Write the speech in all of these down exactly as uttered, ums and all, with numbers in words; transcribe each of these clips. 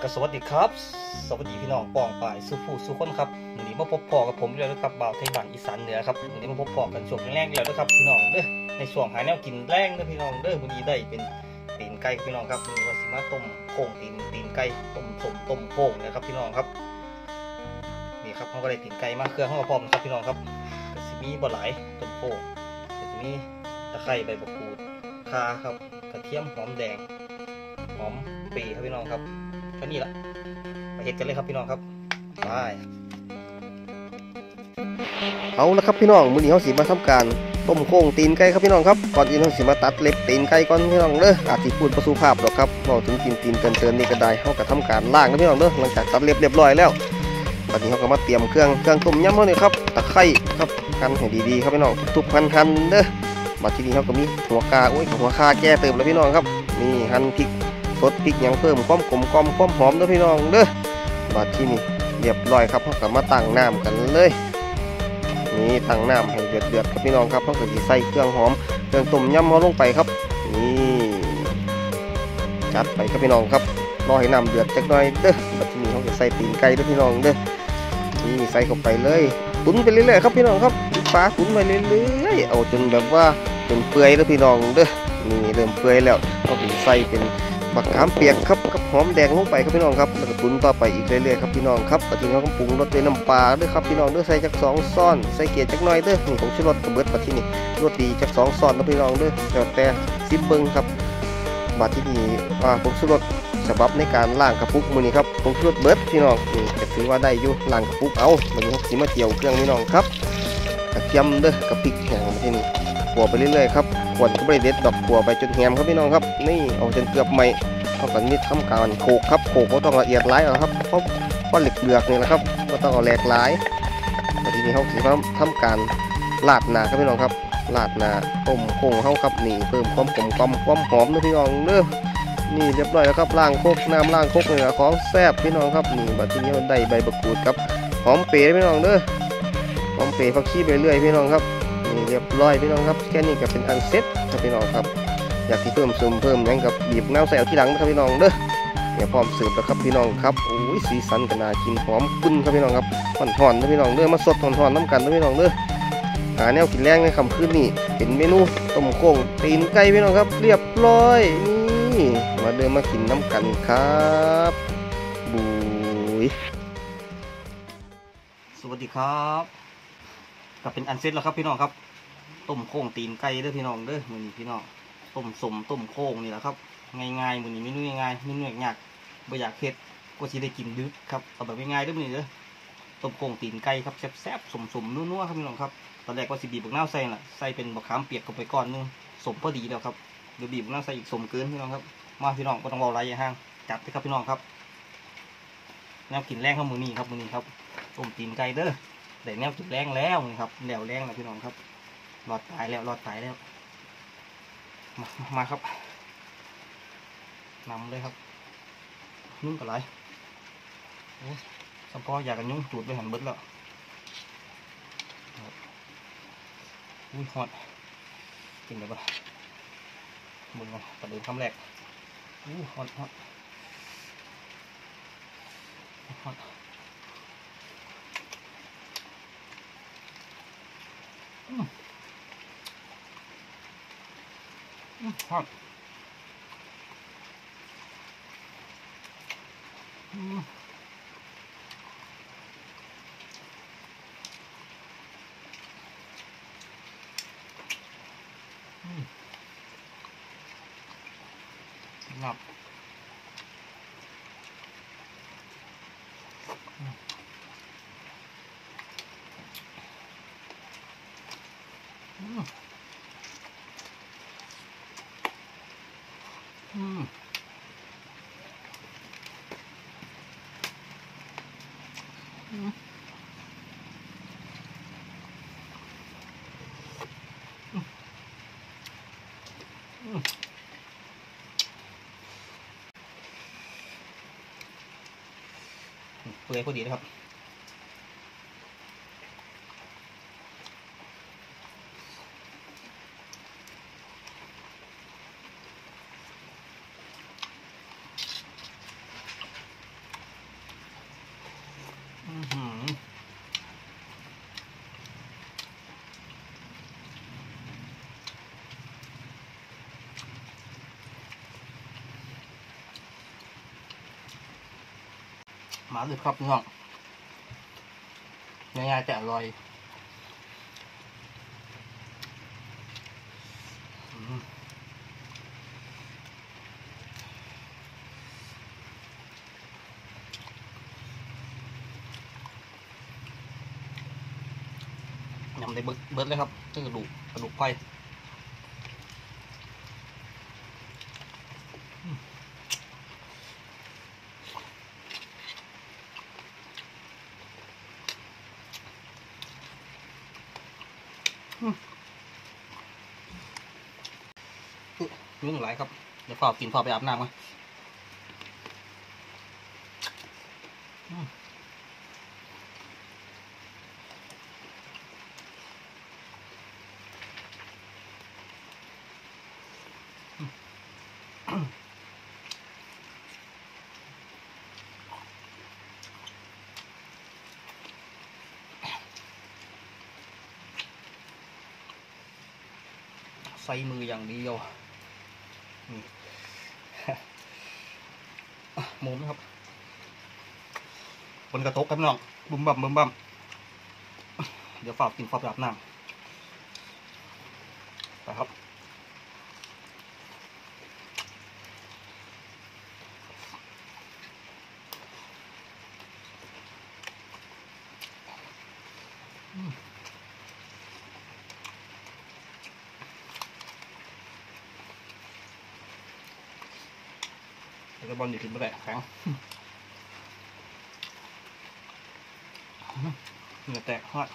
สวัสดีครับสวัสดีพี่น้องปองป่ายสุผู้สุคนครับวันนี้มาพบพอกับผมแล้วนะครับบ่าวไทยบ้านอีสานเหนือครับวันนี้มาพบพอกันช่วงแรกแล้วนะครับพี่น้องเด้อในช่วงหาแนวกินแรงเด้อพี่น้องเด้อวันนี้ได้เป็นตีนไก่พี่น้องครับวันนี้ว่าสิมาต้มโค้งตีนตีนไก่ต้มสมต้มโค้งนะครับพี่น้องครับนี่ครับเขาก็ได้ตีนไก่มาเครื่องเขาก็พร้อมนะครับพี่น้องครับกระสิมีบ่หลายต้มโค้งกระสิมีตะไคร้ใบมะกรูดข่าครับกระเทียมหอมแดงหอมปีครับพี่น้องครับแค่นี้แหละไปเห็ดกันเลยครับพี่น้องครับไปเอาละครับพี่น้องมื้อนี้เขาสิมาทำการต้มโค้งตีนไก่ครับพี่น้องครับก่อนอื่นเขาสิมาตัดเล็บตีนไก่ก่อนพี่น้องเด้ออาจสิพูดประสุภาพหรอกครับบอกถึงตีนตีนเตือนเตือนนี่ก็ได้เขาก็ทำการล่างนะพี่น้องเด้อหลังจากตัดเล็บเรียบร้อยแล้วตอนนี้เขาก็มาเตรียมเครื่องเครื่องต้มยำเขาเนี่ยครับตะไคร้ครับหั่นให้ดีๆครับพี่น้องทุบหั่นหั่นเด้อบัดทีนี้เขาก็มีหัวคาโอ้ยหัวคาแก่เติมแล้วพี่น้องครับนี่หั่นพริกสดพริกยังเพิ่มความกลมกล่อมความหอมเด้อพี่น้องเด้อบัดที่นี่เรียบร้อยครับเขาก็มาตั้งน้ำกันเลยนี่ตั้งน้ำให้เดือดเดือดครับพี่น้องครับเขาก็จะใส่เครื่องหอมเครื่องต้มยำเขาลงไปครับนี่จัดไปครับพี่น้องครับรอให้น้ำเดือดจักหน่อยเด้อบัดที่นี่เขาจะใส่ตีนไก่เด้อพี่น้องเด้อนี่ใส่เข้าไปเลยตุ๋นไปเรื่อยๆครับพี่น้องครับปลาตุ๋นไปเรื่อยๆเอาจนแบบว่าจนเปื่อยเด้อพี่น้องเด้อนี่เริ่มเปื่อยแล้วเขาก็ใส่เป็นบักขามเปียกครับกับหอมแดงลงไปครับพี่น้องครับแล้วก็ตุ๋นต่อไปอีกเรื่อยๆครับพี่น้องครับปัจจุบันเขาปรุงรสด้วยน้ำปลาด้วยครับพี่น้องด้วยใส่จากสองซ้อนใส่เกลือจักหน่อยเด้อนี่ผมชูรสกระเบิดปัจจุบันรสดีจากสองซ้อนนะพี่น้องเด้อแล้วแต่ซิมเบิ้งครับบัดที่นี่ว่าผมชูรสฉบับในการล้างกระปุกมือนี้ครับผมชูรสเบิร์ดพี่น้องนี่จะถือว่าได้อยู่ล้างกระปุกเอาวันนี้ผมสิมาเจียวเครื่องพี่น้องครับกระเทียมเด้อกระปิกแห้งที่นี่ขัวไปเรื่อยๆครับขวดก็ไม่ได้เด็ดดอกขัวไปจนแหมครับพี่น้องครับนี่เอาจนเกือบใหม่เขาก็มีทำการโขกครับโขกก็ต้องละเอียดหลายเอาครับเพราะเพราะเหล็กเบือกนี่แหละครับก็ต้องเอาแหลกหลายแต่ทีนี้เขาสิทำการลาดหนาครับพี่น้องครับลาดหนาต้มโค้งเขาครับนี่เพิ่มความกลมกล่อมความหอมนะพี่น้องเด้อนี่เรียบร้อยแล้วครับล้างโคกน้ำล้างโคกนี่แหละของแซ่บพี่น้องครับนี่บัดทีนี้มันได้ใบมะกรูดครับหอมเปรี้ยวพี่น้องเด้อหอมเปรี้ยวเขาขี้ไปเรื่อยพี่น้องครับนี่เรียบร้อยพี่น้องครับแค่นี้ก็เป็นอันเซ็ตครับพี่น้องครับอยากที่เพิ่มซึมเพิ่มยังกับบีบน้ำใส่เอาที่หลังนะครับพี่น้องเด้อเนี่ยพร้อมเสิร์ฟแล้วครับพี่น้องครับโอ้ยสีสันก็น่ากินหอมขึ้นครับพี่น้องครับห่อนๆนะพี่น้องเด้อมาสดห่อนๆน้ำกันนะพี่น้องเด้อหาแนวกินแรงในค่ำคืนนี้เป็นเมนูต้มโค้งตีนไก่พี่น้องครับเรียบร้อยนี่มาเดินมากินน้ำกันครับบุยสวัสดีครับก็เป็นอันเสร็จแล้วครับพี่น้องครับต้มโค้งตีนไก่เด้อพี่น้องเด้อมือนี้พี่น้องต้มสมต้มโค้งนี่แหละครับง่ายๆมือนี้เมนูง่ายๆเมนูยากๆไม่อยากเผ็ดก็สิได้กินดึกครับเอาแบบง่ายๆเด้อมือนี้เด้อต้มโค้งตีนไก่ครับแซ่บๆสมๆนัวๆครับพี่น้องครับตอนแรกว่าสิบีบบักนาวใส่น่ะใส่เป็นบักขามเปียกเข้าไปก่อนนึงสมพอดีแล้วครับเดี๋ยวบีบบักนาวใส่อีกสมเกินพี่น้องครับมาพี่น้องก็ต้องรอไรอย่างห้างจัดเลยครับพี่น้องครับแนวกินแรงครับมือนี้ครับมือนี้ครับต้มตีนไก่เด้อแต่แนวกินแรงแล้วนี่ครับแนวแรงนะพี่น้องครับรอดตายแล้วรอดตายแล้วมามาครับนำเลยครับยุ่งกับไรโอ้สปออยากกันยุ่งจุดไปหันเบิดแล้วอุ้ยฮอดกินได้ปะมึงเอาประเดิมคำแรกอู้ฮอดฮอดฮอดอืมอืมฮอดอืมอืมหลับอืมอืมอืมอืมอืมเปื่อยพอดีนะครับมาเลยครับน้องง่ายๆแต่อร่อยยำได้เบิดเบิดเลยครับกระดูกกระดูกไก่ยุ่งหลายครับเดี๋ยวฝ่ากินฝ่าไปอาบน้ำมาใส่มืออย่างเดียวนี่หมูนะครับบนกระทบครับน้องบุ้มบั่มบุ้มบั่มเดี๋ยวฝากกินฝากอาบน้ำไปครับเดี๋ยวบอลอยู่ถึงเมื่อไหร่แข็งเหงื่อแตกฮอด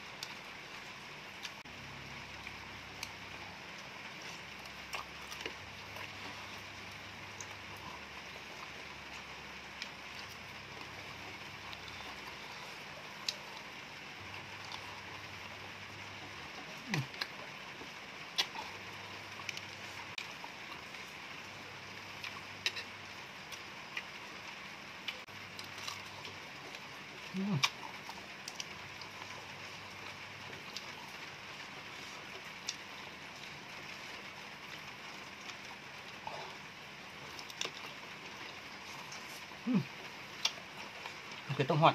เผ็ดต้องหอด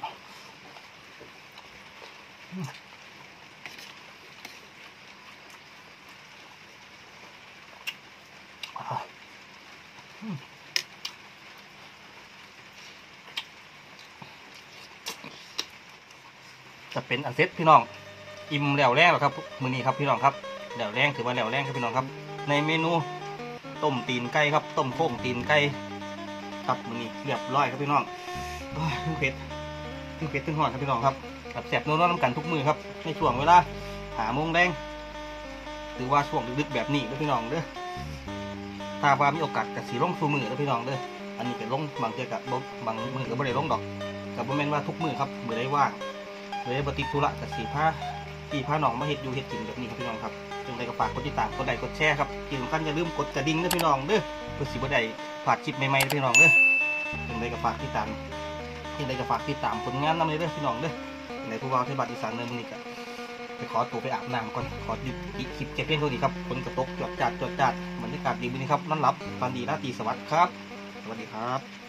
จะเป็นอันเซ็ตพี่น้องอิ่มแล้วแรงหรอครับมื้อนี้ครับพี่น้องครับแล้วแรงถือว่าแล้วแรงครับพี่น้องครับในเมนูต้มตีนไก่ครับต้มโค้งตีนไก่ครับมื้อนี้เรียบร้อยครับพี่น้องทั้งเผ็ดทั้งเผ็ดทั้งหอดครับพี่น้องครับแบบแซ่บนัวๆน้ำกันทุกมือครับในช่วงเวลาหาโมงแดงหรือว่าช่วงดึกๆแบบนี้นะพี่น้องเด้อถ้าว่ามีโอกาสกับสีร่องสูมือนะพี่น้องเด้ออันนี้เป็นร่องบางเจ้ากับบางมือกับบริร่องดอกกับบ่แม่นว่าทุกมือครับเมื่อได้ว่างเมื่อได้บติดธุระกับสีผ้าตีผ้าหนองมาเห็ดอยู่เห็ดกินแบบนี้ครับพี่น้องครับจึงได้ก็ฝากกดติดตามกดไลค์กดแชร์ครับที่สำคัญอย่าลืมกดกระดิ่งนะพี่น้องเด้อเพื่อสิบ่ได้พลาดคลิปใหม่ๆนะพี่น้องเด้อจึงได้ก็ฝากติดตามจึงได้ก็ฝากติดตามผลงานนำเลยเด้อพี่น้องเด้อในผู้ว่าที่บัตรอีสานเมืองนี้ก็ไปขอตัวไปอาบน้ำก่อนขอหยุดคลิปแค่เพียงเท่านี้ครับฝนกระตกจวดจัดจวดจัดบรรยากาศดีมื้อนี้ครับนอนหลับฝันดีราตรีสวัสดิ์ครับสวัสดีครับ